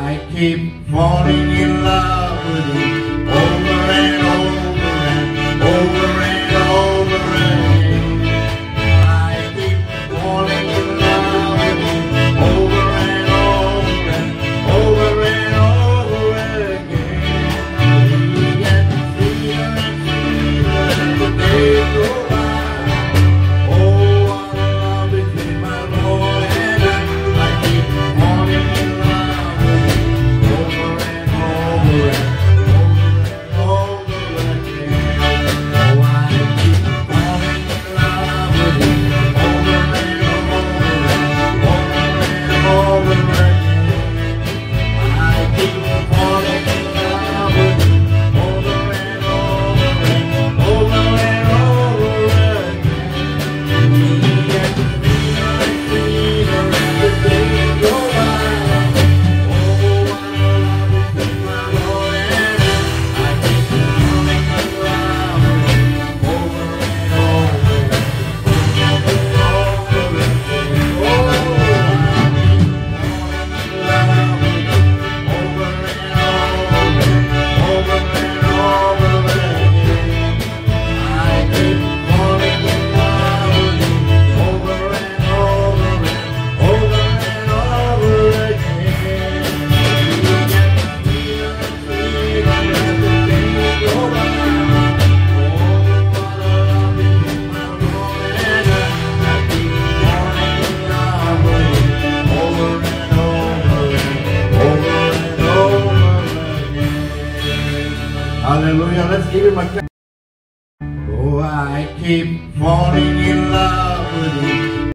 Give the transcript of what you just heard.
I keep falling in love with you over and over and over and over again. I keep falling in love with you over and over and over and over again. We get sweeter and sweeter as the days go by. Oh, what a love between my Lord and I keep falling in love with you over and over and over again. Oh, I keep falling in love with you over and over and over again. I keep falling in love with you over and over and over and over again. We get sweeter and sweeter as the days go by. Oh, what a love between my Lord and I keep falling in love with you over and over and over again. Oh, I keep falling in love with you over and over and over again. I keep falling in love with you over and over and over and over again. We get sweeter and sweeter as the days go by. Oh, what a love between my Lord and I keep falling in love with you over and over and over again. Hallelujah. Let's give him a clap. Oh, I keep falling in love with you